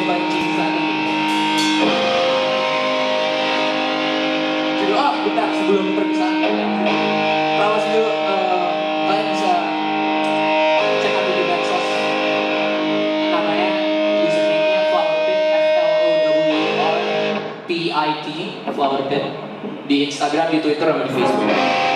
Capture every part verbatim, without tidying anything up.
pancing sana. Jadi, oh bentar sebelum perpisahan promosi dulu, uh, kalian bisa cek out di medsos, namanya username-nya Flowerpit, F L O W E R P I T, Flowerpit, di Instagram, di Twitter, sama di Facebook.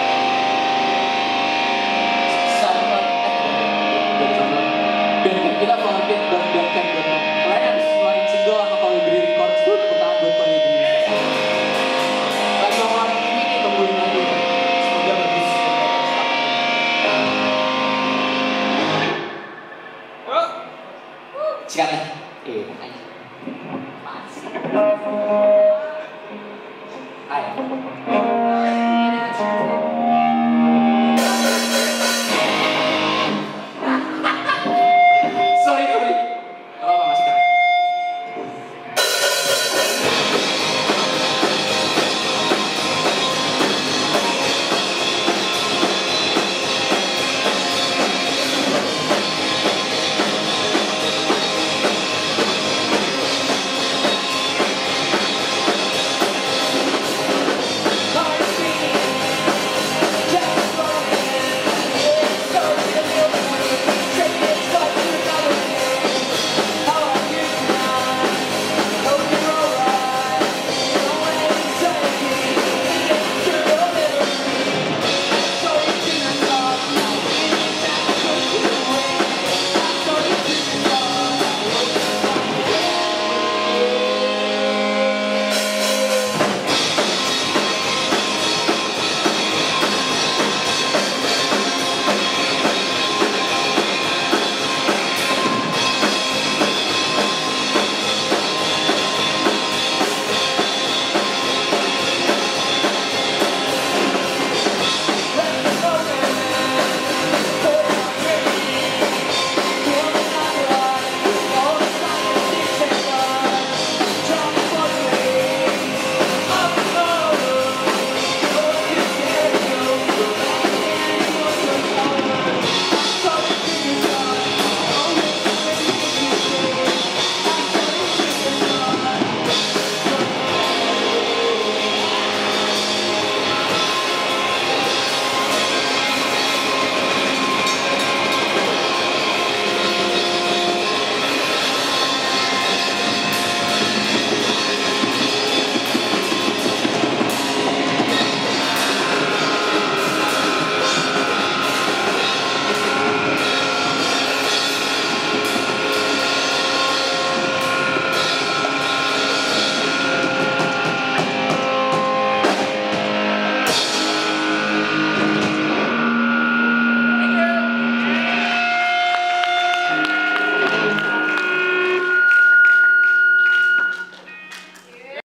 Kita Flowerpit dan bandcamp dot com. Kalian harus ngeluarin single sama Colibri Records tuh, tepuk tangan buat Colibri. Lagi ngeluarin ini nih, tungguin aja. Semoga bagus. Sikat ya? Iya.